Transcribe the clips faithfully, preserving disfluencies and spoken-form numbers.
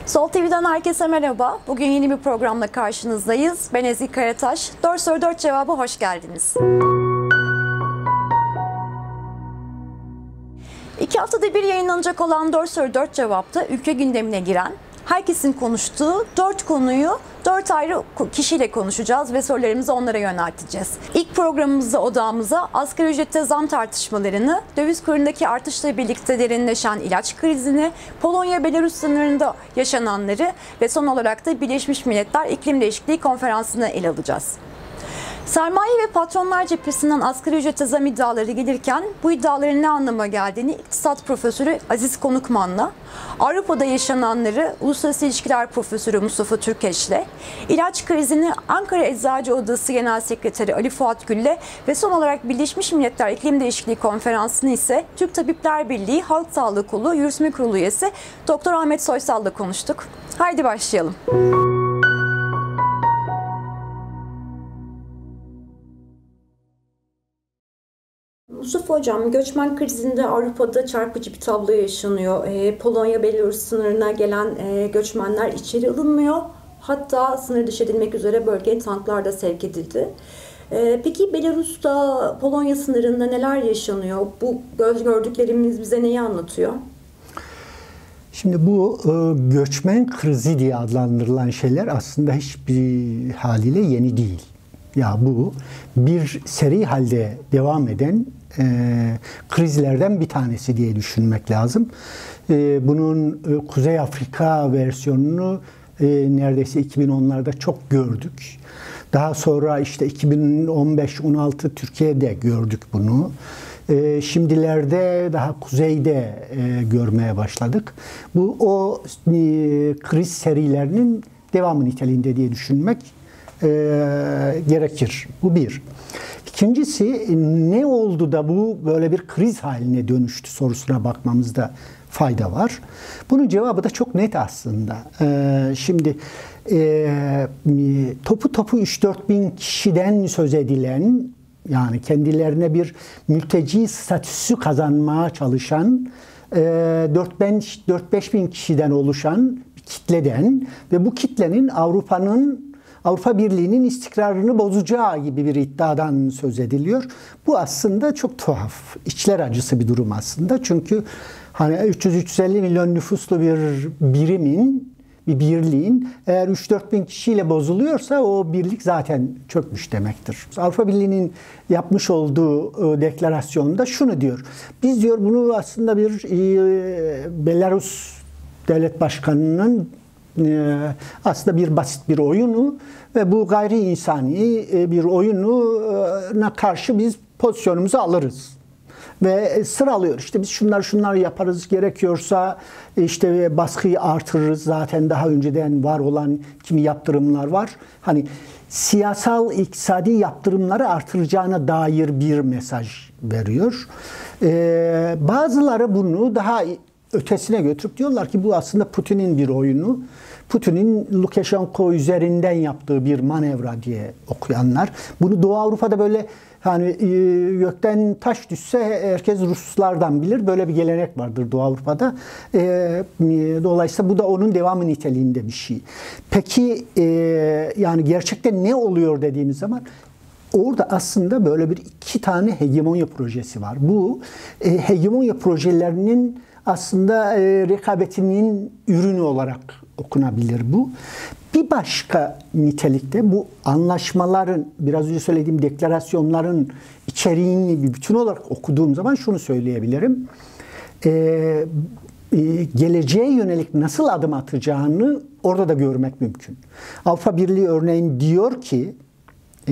Sol T V'den herkese merhaba. Bugün yeni bir programla karşınızdayız. Ben Ezgi Karataş. dört soru dört cevaba hoş geldiniz. İki haftada bir yayınlanacak olan dört soru dört cevapta ülke gündemine giren, herkesin konuştuğu dört konuyu dört ayrı kişiyle konuşacağız ve sorularımızı onlara yönelteceğiz. İlk programımızda odağımıza asgari ücrette zam tartışmalarını, döviz kurundaki artışla birlikte derinleşen ilaç krizini, Polonya-Belarus sınırında yaşananları ve son olarak da Birleşmiş Milletler İklim Değişikliği Konferansı'nı ele alacağız. Sermaye ve patronlar cephesinden asgari ücrete zam iddiaları gelirken bu iddiaların ne anlama geldiğini iktisat profesörü Aziz Konukman'la, Avrupa'da yaşananları Uluslararası İlişkiler Profesörü Mustafa Türkeş'le, ilaç krizini Ankara Eczacı Odası Genel Sekreteri Ali Fuat Gül'le ve son olarak Birleşmiş Milletler İklim Değişikliği Konferansı'nı ise Türk Tabipler Birliği Halk Sağlığı Kolu Yürütme Kurulu üyesi Doktor Ahmet Soysal'la konuştuk. Haydi başlayalım. Mustafa Hocam, göçmen krizinde Avrupa'da çarpıcı bir tablo yaşanıyor. E, Polonya-Belarus sınırına gelen e, göçmenler içeri alınmıyor. Hatta sınır dışı edilmek üzere bölgeye tanklar da sevk edildi. E, peki Belarus'ta Polonya sınırında neler yaşanıyor? Bu gördüklerimiz bize neyi anlatıyor? Şimdi bu e, göçmen krizi diye adlandırılan şeyler aslında hiçbir haliyle yeni değil. Ya bu bir seri halde devam eden e, krizlerden bir tanesi diye düşünmek lazım. E, bunun e, Kuzey Afrika versiyonunu e, neredeyse iki bin onlarda çok gördük. Daha sonra işte iki bin on beş on altı Türkiye'de gördük bunu. E, şimdilerde daha kuzeyde e, görmeye başladık. Bu o e, kriz serilerinin devamı niteliğinde diye düşünmek E, gerekir. Bu bir. İkincisi, ne oldu da bu böyle bir kriz haline dönüştü sorusuna bakmamızda fayda var. Bunun cevabı da çok net aslında. E, şimdi e, topu topu üç dört bin kişiden söz edilen, yani kendilerine bir mülteci statüsü kazanmaya çalışan e, dört beş bin kişiden oluşan bir kitleden ve bu kitlenin Avrupa'nın Avrupa Birliği'nin istikrarını bozacağı gibi bir iddiadan söz ediliyor. Bu aslında çok tuhaf, içler acısı bir durum aslında. Çünkü hani üç yüz üç yüz elli milyon nüfuslu bir birimin, bir birliğin eğer üç dört bin kişiyle bozuluyorsa o birlik zaten çökmüş demektir. Avrupa Birliği'nin yapmış olduğu deklarasyonda şunu diyor. Biz diyor bunu aslında bir e, Belarus devlet başkanının aslında bir basit bir oyunu ve bu gayri insani bir oyununa karşı biz pozisyonumuzu alırız. Ve sıralıyor. İşte biz şunlar şunlar yaparız, gerekiyorsa işte baskıyı artırırız. Zaten daha önceden var olan kimi yaptırımlar var. Hani siyasal, iktisadi yaptırımları artıracağına dair bir mesaj veriyor. Ee, bazıları bunu daha ötesine götürüp diyorlar ki bu aslında Putin'in bir oyunu. Putin'in Lukashenko üzerinden yaptığı bir manevra diye okuyanlar. Bunu Doğu Avrupa'da böyle hani gökten taş düşse herkes Ruslardan bilir. Böyle bir gelenek vardır Doğu Avrupa'da. Dolayısıyla bu da onun devamı niteliğinde bir şey. Peki yani gerçekten ne oluyor dediğimiz zaman orada aslında böyle bir iki tane hegemonya projesi var. Bu hegemonya projelerinin aslında e, rekabetinin ürünü olarak okunabilir bu. Bir başka nitelikte bu anlaşmaların, biraz önce söylediğim deklarasyonların içeriğini bir bütün olarak okuduğum zaman şunu söyleyebilirim. E, e, geleceğe yönelik nasıl adım atacağını orada da görmek mümkün. Avrupa Birliği örneğin diyor ki, e,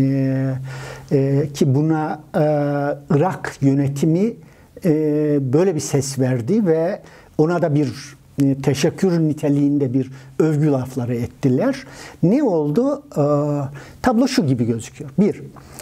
e, ki buna e, Irak yönetimi böyle bir ses verdi ve ona da bir teşekkür niteliğinde bir övgü lafları ettiler. Ne oldu? Tablo şu gibi gözüküyor. Bir,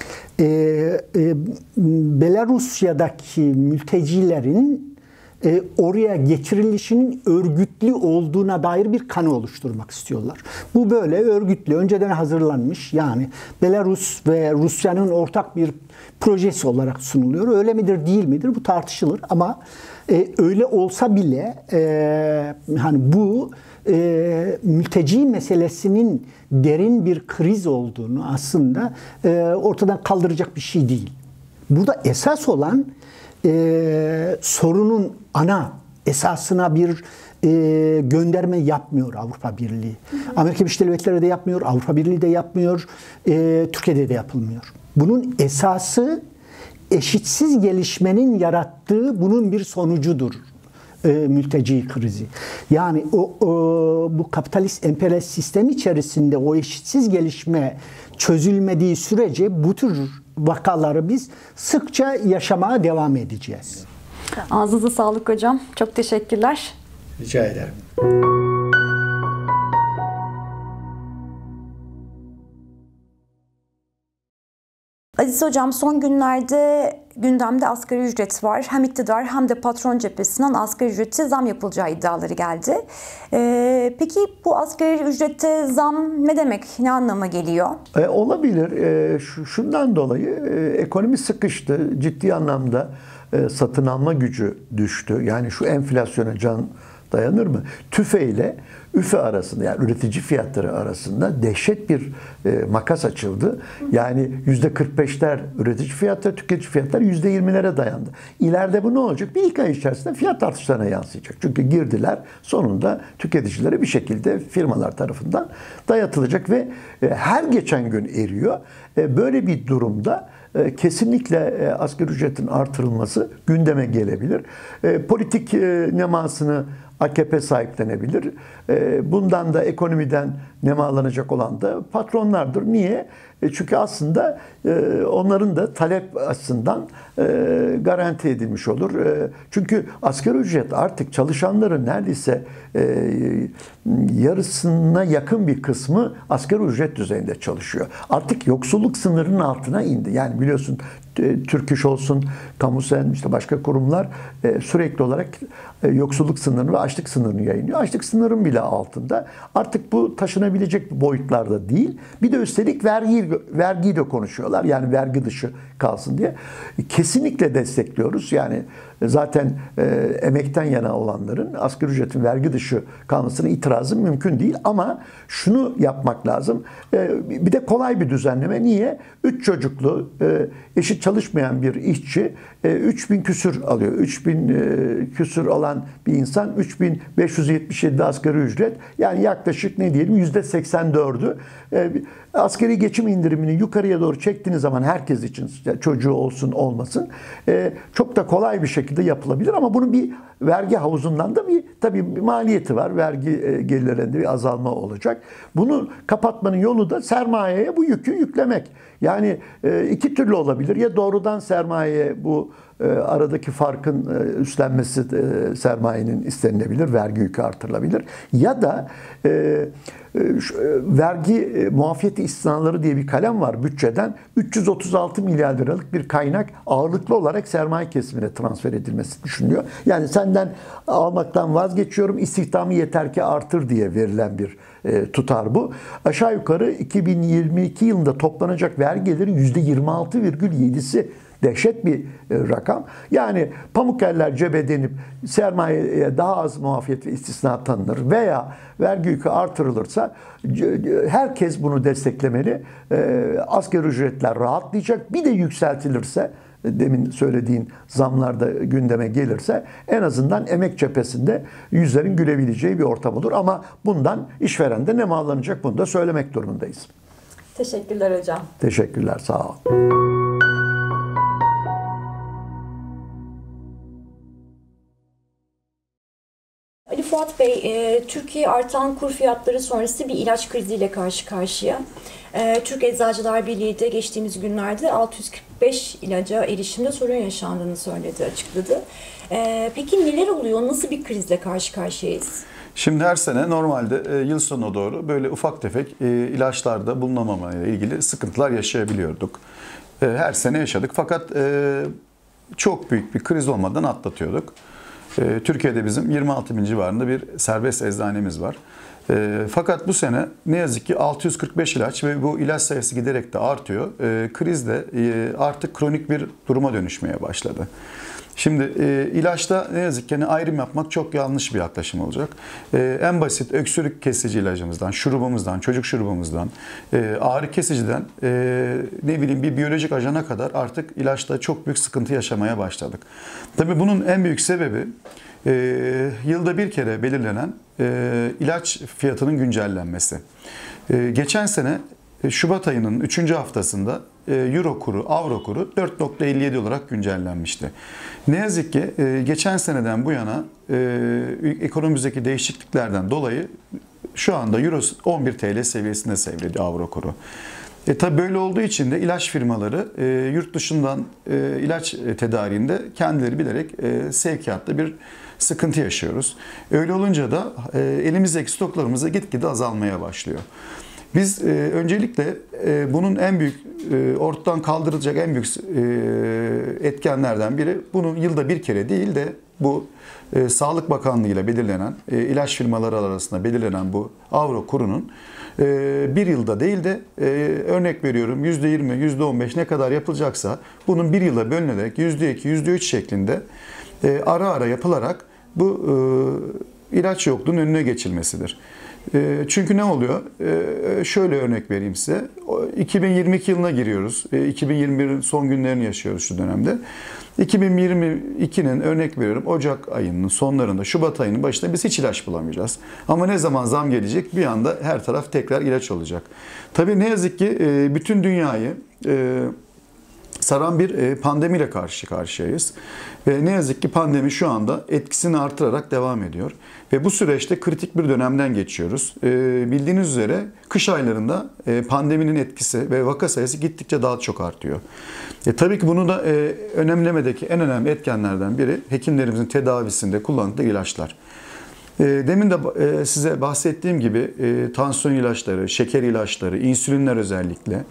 Belarusya'daki mültecilerin oraya getirilişinin örgütlü olduğuna dair bir kanı oluşturmak istiyorlar. Bu böyle örgütlü, önceden hazırlanmış, yani Belarus ve Rusya'nın ortak bir projesi olarak sunuluyor. Öyle midir, değil midir? Bu tartışılır ama e, öyle olsa bile e, hani bu e, mülteci meselesinin derin bir kriz olduğunu aslında e, ortadan kaldıracak bir şey değil. Burada esas olan e, sorunun ana esasına bir e, gönderme yapmıyor Avrupa Birliği. Hı hı. Amerika Birleşik Devletleri de yapmıyor, Avrupa Birliği de yapmıyor, e, Türkiye'de de yapılmıyor. Bunun esası eşitsiz gelişmenin yarattığı bunun bir sonucudur. E, mülteci krizi. Yani o, o bu kapitalist emperyalist sistem içerisinde o eşitsiz gelişme çözülmediği sürece bu tür vakaları biz sıkça yaşamaya devam edeceğiz. Ağzınıza sağlık hocam. Çok teşekkürler. Rica ederim. Aziz hocam, son günlerde gündemde asgari ücret var. Hem iktidar hem de patron cephesinden asgari ücrete zam yapılacağı iddiaları geldi. Ee, peki bu asgari ücrete zam ne demek? Ne anlama geliyor? E, olabilir. E, şu, şundan dolayı e, ekonomi sıkıştı. Ciddi anlamda e, satın alma gücü düştü. Yani şu enflasyona can dayanır mı? TÜFE ile ÜFE arasında, yani üretici fiyatları arasında dehşet bir e, makas açıldı. Yani yüzde kırk beşler üretici fiyatları, tüketici fiyatları yüzde yirmilere dayandı. İleride bu ne olacak? Bir iki ay içerisinde fiyat artışlarına yansıyacak. Çünkü girdiler sonunda tüketicilere bir şekilde firmalar tarafından dayatılacak ve e, her geçen gün eriyor. E, böyle bir durumda e, kesinlikle e, asgari ücretin artırılması gündeme gelebilir. E, politik e, nemasını A K P sahiplenebilir. Bundan da ekonomiden nemalanacak olan da patronlardır. Niye? Çünkü aslında onların da talep açısından garanti edilmiş olur. Çünkü asgari ücret artık çalışanların neredeyse yarısına yakın bir kısmı asgari ücret düzeyinde çalışıyor. Artık yoksulluk sınırının altına indi. Yani biliyorsun Türk İş olsun, Kamusen, işte başka kurumlar sürekli olarak yoksulluk sınırını ve açlık sınırını yayınlıyor. Açlık sınırının bile altında. Artık bu taşınabilecek boyutlarda değil. Bir de üstelik vergi, vergiyi de konuşuyorlar. Yani vergi dışı kalsın diye. Kesinlikle destekliyoruz. Yani zaten e, emekten yana olanların asgari ücretin vergi dışı kalmasına itirazı mümkün değil. Ama şunu yapmak lazım. E, bir de kolay bir düzenleme. Niye? Üç çocuklu, e, eşit çalışmayan bir işçi e, üç bin küsür alıyor. üç bin e, küsür alan bir insan üç bin beş yüz yetmiş yedi asgari ücret. Yani yaklaşık ne diyelim yüzde seksen dördü. E, asgari geçim indirimini yukarıya doğru çektiğiniz zaman herkes için, çocuğu olsun olmasın, e, çok da kolay bir şekilde yapılabilir ama bunun bir vergi havuzundan da bir tabii bir maliyeti var. Vergi e, gelirlerinde bir azalma olacak. Bunu kapatmanın yolu da sermayeye bu yükü yüklemek. Yani e, iki türlü olabilir. Ya doğrudan sermayeye bu e, aradaki farkın e, üstlenmesi e, sermayenin istenilebilir, vergi yükü artırılabilir. Ya da e, e, şu, e, vergi e, muafiyeti istisnaları diye bir kalem var bütçeden. üç yüz otuz altı milyar liralık bir kaynak ağırlıklı olarak sermaye kesimine transfer edilmesi düşünülüyor. Yani senden almaktan vazgeçiyorum, istihdamı yeter ki artır diye verilen bir e, tutar bu. Aşağı yukarı iki bin yirmi iki yılında toplanacak vergi geliri yüzde yirmi altı virgül yedisi. Dehşet bir rakam. Yani pamuk eller cebe denip sermayeye daha az muafiyet ve istisna tanınır veya vergi yükü artırılırsa herkes bunu desteklemeli. Asgari ücretler rahatlayacak. Bir de yükseltilirse, demin söylediğin zamlar da gündeme gelirse en azından emek cephesinde yüzlerin gülebileceği bir ortam olur. Ama bundan işveren de nemalanacak, bunu da söylemek durumundayız. Teşekkürler hocam. Teşekkürler, sağ ol. Ali Fuat Bey, e, Türkiye artan kur fiyatları sonrası bir ilaç kriziyle karşı karşıya. E, Türk Eczacılar Birliği de geçtiğimiz günlerde altı yüz kırk beş ilaca erişimde sorun yaşandığını söyledi, açıkladı. E, peki neler oluyor? Nasıl bir krizle karşı karşıyayız? Şimdi her sene normalde e, yıl sonuna doğru böyle ufak tefek e, ilaçlarda bulunamamayla ilgili sıkıntılar yaşayabiliyorduk. E, her sene yaşadık fakat e, çok büyük bir kriz olmadan atlatıyorduk. Türkiye'de bizim yirmi altı bin civarında bir serbest eczanemiz var. E, fakat bu sene ne yazık ki altı yüz kırk beş ilaç ve bu ilaç sayısı giderek de artıyor. E, kriz de e, artık kronik bir duruma dönüşmeye başladı. Şimdi e, ilaçta ne yazık ki hani ayrım yapmak çok yanlış bir yaklaşım olacak. E, en basit öksürük kesici ilacımızdan, şurubumuzdan, çocuk şurubumuzdan, e, ağrı kesiciden e, ne bileyim bir biyolojik ajana kadar artık ilaçta çok büyük sıkıntı yaşamaya başladık. Tabii bunun en büyük sebebi e, yılda bir kere belirlenen e, ilaç fiyatının güncellenmesi. E, geçen sene Şubat ayının üçüncü haftasında Euro kuru, Avro kuru dört nokta elli yedi olarak güncellenmişti. Ne yazık ki geçen seneden bu yana ekonomimizdeki değişikliklerden dolayı şu anda Euro on bir T L seviyesinde seyrediyor Avro kuru. E tabi böyle olduğu için de ilaç firmaları e, yurt dışından e, ilaç tedariğinde kendileri bilerek e, sevkiyatta bir sıkıntı yaşıyoruz. Öyle olunca da e, elimizdeki stoklarımız da gitgide azalmaya başlıyor. Biz e, öncelikle e, bunun en büyük, e, ortadan kaldırılacak en büyük e, etkenlerden biri, bunun yılda bir kere değil de bu e, Sağlık Bakanlığı ile belirlenen, e, ilaç firmaları arasında belirlenen bu avro kurunun e, bir yılda değil de e, örnek veriyorum yüzde yirmi, yüzde on beş ne kadar yapılacaksa bunun bir yıla bölünerek yüzde iki, yüzde üç şeklinde e, ara ara yapılarak bu e, ilaç yokluğunun önüne geçilmesidir. Çünkü ne oluyor? Şöyle örnek vereyim size. iki bin yirmi iki yılına giriyoruz. iki bin yirmi birin son günlerini yaşıyoruz şu dönemde. iki bin yirmi ikinin örnek veriyorum Ocak ayının sonlarında, Şubat ayının başında biz hiç ilaç bulamayacağız. Ama ne zaman zam gelecek bir anda her taraf tekrar ilaç olacak. Tabii ne yazık ki bütün dünyayı saran bir pandemiyle karşı karşıyayız. Ve ne yazık ki pandemi şu anda etkisini artırarak devam ediyor. Ve bu süreçte kritik bir dönemden geçiyoruz. Bildiğiniz üzere kış aylarında pandeminin etkisi ve vaka sayısı gittikçe daha çok artıyor. E, tabii ki bunu da e, önemlemedeki en önemli etkenlerden biri hekimlerimizin tedavisinde kullandığı ilaçlar. Demin de size bahsettiğim gibi tansiyon ilaçları, şeker ilaçları, insülinler özellikle,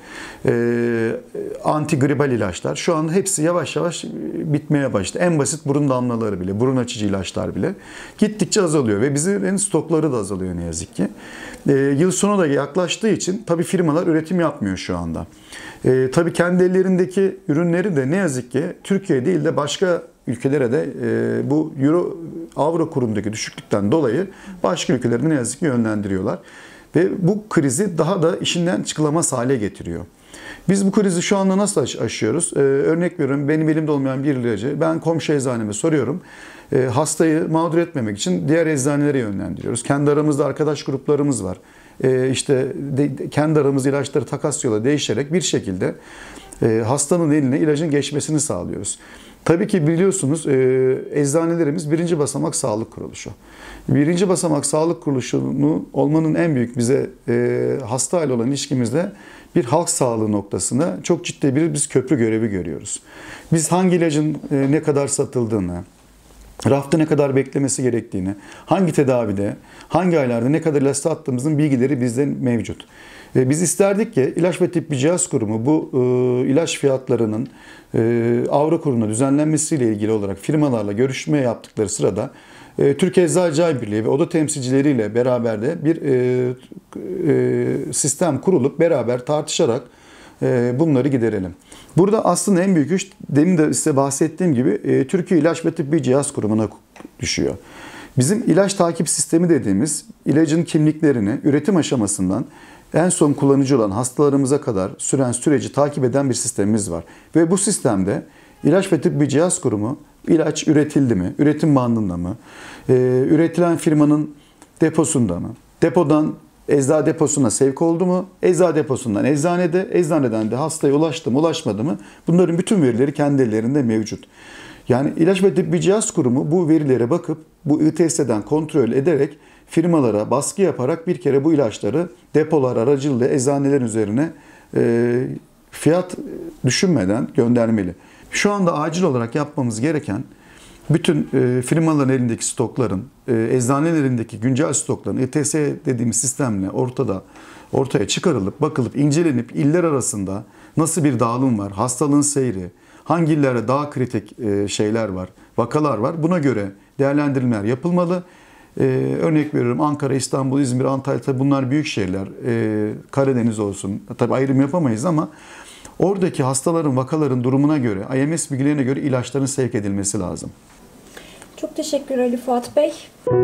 antigribal ilaçlar şu an hepsi yavaş yavaş bitmeye başladı. En basit burun damlaları bile, burun açıcı ilaçlar bile gittikçe azalıyor ve bizim stokları da azalıyor ne yazık ki. Yıl sonu da yaklaştığı için tabii firmalar üretim yapmıyor şu anda. Tabii kendi ellerindeki ürünleri de ne yazık ki Türkiye değil de başka ülkelere de e, bu euro avro kurundaki düşüklükten dolayı başka ülkelere ne yazık ki yönlendiriyorlar. Ve bu krizi daha da işinden çıkılamaz hale getiriyor. Biz bu krizi şu anda nasıl aşıyoruz? Ee, örnek veriyorum, benim elimde olmayan bir ilacı ben komşu eczaneme soruyorum. Ee, hastayı mağdur etmemek için diğer eczanelere yönlendiriyoruz. Kendi aramızda arkadaş gruplarımız var. Ee, işte de, kendi aramızda ilaçları takas yola değişerek bir şekilde e, hastanın eline ilacın geçmesini sağlıyoruz. Tabii ki biliyorsunuz eczanelerimiz birinci basamak sağlık kuruluşu. Birinci basamak sağlık kuruluşunu olmanın en büyük bize hasta ile olan ilişkimizde bir halk sağlığı noktasında çok ciddi bir biz köprü görevi görüyoruz. Biz hangi ilacın ne kadar satıldığını, rafta ne kadar beklemesi gerektiğini, hangi tedavide, hangi aylarda ne kadar ilaç sattığımızın bilgileri bizde mevcut. Biz isterdik ki İlaç ve Tıbbi Cihaz Kurumu bu e, ilaç fiyatlarının e, avro kuruna düzenlenmesiyle ilgili olarak firmalarla görüşme yaptıkları sırada e, Türkiye Eczacılar Birliği ve oda temsilcileriyle beraber de bir e, e, sistem kurulup beraber tartışarak e, bunları giderelim. Burada aslında en büyük iş demin de size bahsettiğim gibi e, Türkiye İlaç ve Tıbbi Cihaz Kurumu'na düşüyor. Bizim ilaç takip sistemi dediğimiz ilacın kimliklerini üretim aşamasından en son kullanıcı olan hastalarımıza kadar süren süreci takip eden bir sistemimiz var. Ve bu sistemde İlaç ve Tıbbi Cihaz Kurumu ilaç üretildi mi, üretim bandında mı, e, üretilen firmanın deposunda mı, depodan eczacı deposuna sevk oldu mu, eczacı deposundan eczanede, eczaneden de hastaya ulaştı mı, ulaşmadı mı, bunların bütün verileri kendi ellerinde mevcut. Yani İlaç ve Tıbbi Cihaz Kurumu bu verilere bakıp bu İ T S'den kontrol ederek firmalara baskı yaparak bir kere bu ilaçları depolar aracılığıyla eczanelerin üzerine e, fiyat düşünmeden göndermeli. Şu anda acil olarak yapmamız gereken bütün e, firmaların elindeki stokların, e, eczanelerindeki güncel stokların İ T S dediğimiz sistemle ortada ortaya çıkarılıp, bakılıp, incelenip iller arasında nasıl bir dağılım var, hastalığın seyri, hangi illerde daha kritik e, şeyler var, vakalar var. Buna göre değerlendirmeler yapılmalı. Ee, örnek veriyorum, Ankara, İstanbul, İzmir, Antalya, tabii bunlar büyük şehirler. Ee, Karadeniz olsun, tabii ayrım yapamayız ama oradaki hastaların, vakaların durumuna göre, I M S bilgilerine göre ilaçların sevk edilmesi lazım. Çok teşekkür Ali Fuat Bey.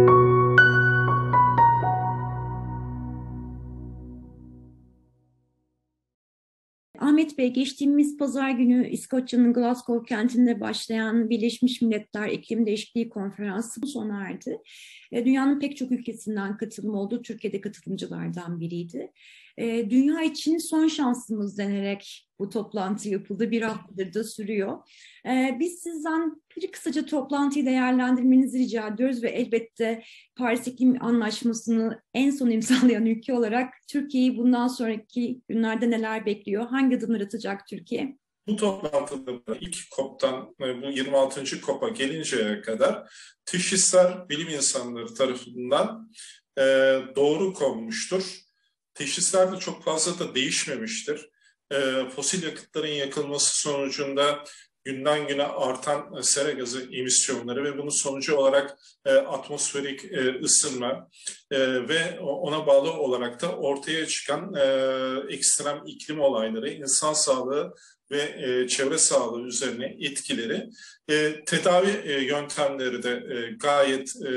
Ahmet Bey, geçtiğimiz pazar günü İskoçya'nın Glasgow kentinde başlayan Birleşmiş Milletler İklim Değişikliği Konferansı sona erdi. Dünyanın pek çok ülkesinden katılım oldu. Türkiye'de katılımcılardan biriydi. Dünya için son şansımız denerek bu toplantı yapıldı. Bir haftadır da sürüyor. Biz sizden bir kısaca toplantıyı değerlendirmenizi rica ediyoruz ve elbette Paris İklim Anlaşması'nı en son imzalayan ülke olarak Türkiye'yi bundan sonraki günlerde neler bekliyor? Hangi adımlar atacak Türkiye? Bu toplantıda ilk COP'tan bu yirmi altıncı COP'a gelinceye kadar teşhisler bilim insanları tarafından e, doğru konmuştur. Teşhisler de çok fazla da değişmemiştir. E, fosil yakıtların yakılması sonucunda günden güne artan sera gazı emisyonları ve bunun sonucu olarak e, atmosferik e, ısınma e, ve ona bağlı olarak da ortaya çıkan e, ekstrem iklim olayları, insan sağlığı ve e, çevre sağlığı üzerine etkileri, e, tedavi e, yöntemleri de e, gayet e,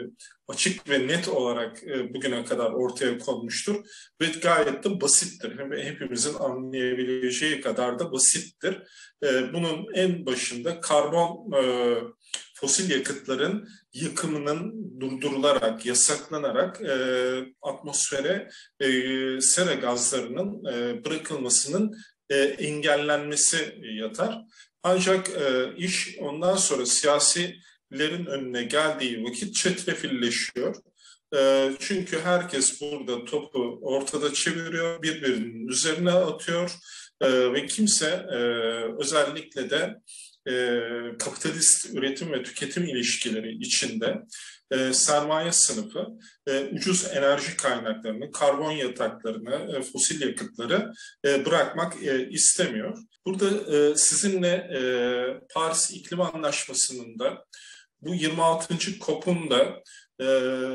açık ve net olarak e, bugüne kadar ortaya konmuştur ve gayet de basittir. Hem hepimizin anlayabileceği kadar da basittir. E, bunun en başında karbon e, fosil yakıtların yakımının durdurularak, yasaklanarak e, atmosfere e, sera gazlarının e, bırakılmasının e, engellenmesi yatar. Ancak e, iş ondan sonra siyasilerin önüne geldiği vakit çetrefilleşiyor. E, çünkü herkes burada topu ortada çeviriyor, birbirinin üzerine atıyor e, ve kimse e, özellikle de e, kapitalist üretim ve tüketim ilişkileri içinde e, sermaye sınıfı e, ucuz enerji kaynaklarını, karbon yataklarını, e, fosil yakıtları e, bırakmak e, istemiyor. Burada e, sizinle e, Paris İklim Anlaşması'nın da bu yirmi altıncı COP'un da e,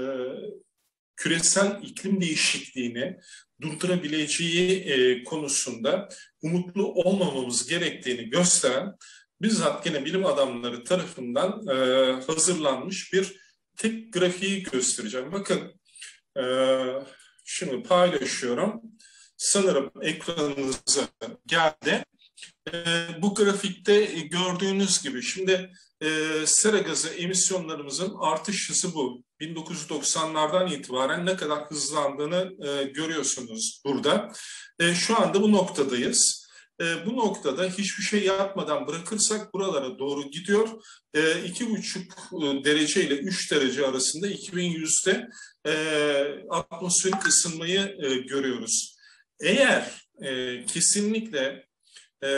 küresel iklim değişikliğini durdurabileceği e, konusunda umutlu olmamamız gerektiğini gösteren bizzat gene bilim adamları tarafından e, hazırlanmış bir tek grafiği göstereceğim. Bakın e, şimdi paylaşıyorum. Sanırım ekranınıza geldi. E, bu grafikte gördüğünüz gibi şimdi e, sera gazı emisyonlarımızın artış hızı bu. bin dokuz yüz doksanlardan itibaren ne kadar hızlandığını e, görüyorsunuz burada. E, şu anda bu noktadayız. E, bu noktada hiçbir şey yapmadan bırakırsak buralara doğru gidiyor. E, iki buçuk derece ile üç derece arasında iki bin yüzde e, atmosferik ısınmayı e, görüyoruz. Eğer e, kesinlikle e,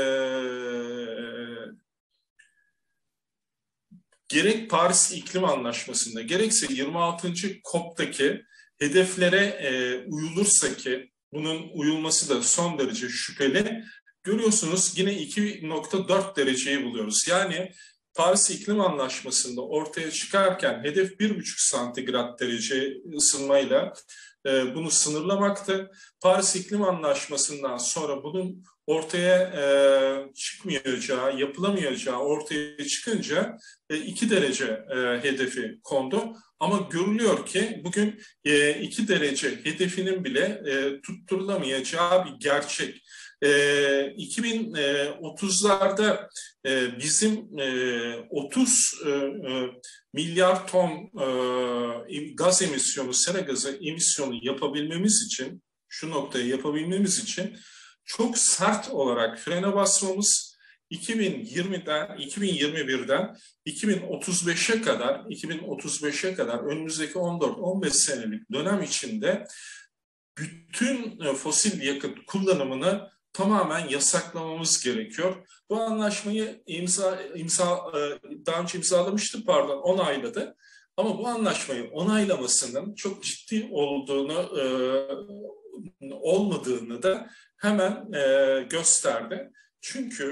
gerek Paris İklim Anlaşması'nda gerekse yirmi altıncı COP'taki hedeflere e, uyulursa ki bunun uyulması da son derece şüpheli. Görüyorsunuz yine iki virgül dört dereceyi buluyoruz. Yani Paris İklim Anlaşması'nda ortaya çıkarken hedef bir buçuk santigrat derece ısınmayla e, bunu sınırlamaktı. Paris İklim Anlaşması'ndan sonra bunun ortaya e, çıkmayacağı, yapılamayacağı ortaya çıkınca e, iki derece e, hedefi kondu. Ama görülüyor ki bugün e, iki derece hedefinin bile e, tutturulamayacağı bir gerçek. E, iki bin otuzlarda e, bizim e, otuz e, e, milyar ton e, gaz emisyonu, sera gazı emisyonu yapabilmemiz için, şu noktayı yapabilmemiz için çok sert olarak frene basmamız, iki bin yirmiden, iki bin yirmi birden iki bin otuz beşe kadar, iki bin otuz beşe kadar önümüzdeki on dört on beş senelik dönem içinde bütün fosil yakıt kullanımını tamamen yasaklamamız gerekiyor. Bu anlaşmayı imza, imza daha önce imzalamıştı, pardon, onayladı. Ama bu anlaşmayı onaylamasının çok ciddi olduğunu, e, olmadığını da hemen e, gösterdi. Çünkü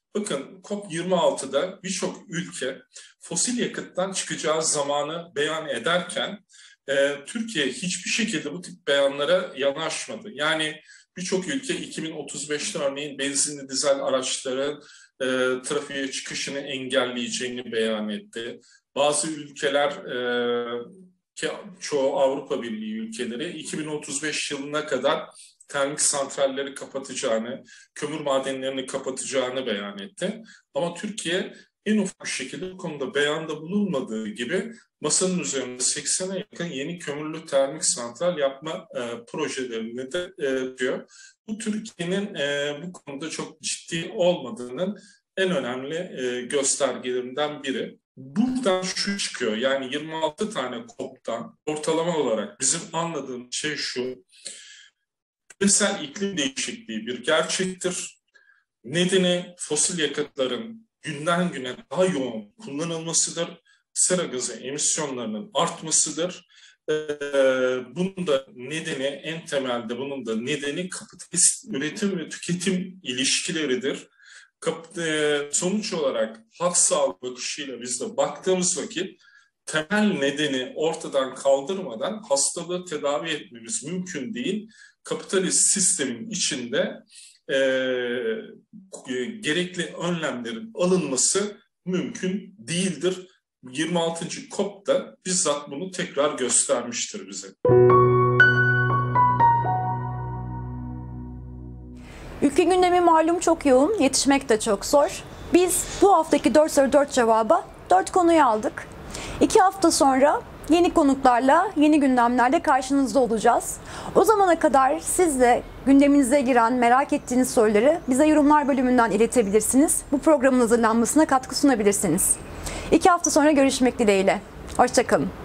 Bakın COP yirmi altıda birçok ülke fosil yakıttan çıkacağı zamanı beyan ederken e, Türkiye hiçbir şekilde bu tip beyanlara yanaşmadı. Yani birçok ülke iki bin otuz beşte örneğin benzinli dizel araçların e, trafiğe çıkışını engelleyeceğini beyan etti. Bazı ülkeler, e, ki çoğu Avrupa Birliği ülkeleri iki bin otuz beş yılına kadar termik santralleri kapatacağını, kömür madenlerini kapatacağını beyan etti. Ama Türkiye en ufak şekilde bu konuda beyanda bulunmadığı gibi masanın üzerinde seksene yakın yeni kömürlü termik santral yapma e, projelerini de e, diyor. Bu Türkiye'nin e, bu konuda çok ciddi olmadığının en önemli e, göstergelerinden biri. Buradan şu çıkıyor, yani yirmi altı tane COP'tan ortalama olarak bizim anladığımız şey şu: küresel iklim değişikliği bir gerçektir. Nedeni fosil yakıtların günden güne daha yoğun kullanılmasıdır. Sera gazı emisyonlarının artmasıdır. Ee, bunun da nedeni, en temelde bunun da nedeni kapitalist üretim ve tüketim ilişkileridir. Kap, e, sonuç olarak halk sağlığı bakışıyla biz de baktığımız vakit temel nedeni ortadan kaldırmadan hastalığı tedavi etmemiz mümkün değil. Kapitalist sistemin içinde e, gerekli önlemlerin alınması mümkün değildir. yirmi altıncı COP da bizzat bunu tekrar göstermiştir bize. Ülke gündemi malum çok yoğun, yetişmek de çok zor. Biz bu haftaki dört soru dört cevaba dört konuyu aldık. İki hafta sonra yeni konuklarla, yeni gündemlerle karşınızda olacağız. O zamana kadar siz de gündeminize giren, merak ettiğiniz soruları bize yorumlar bölümünden iletebilirsiniz. Bu programın hazırlanmasına katkı sunabilirsiniz. İki hafta sonra görüşmek dileğiyle. Hoşça kalın.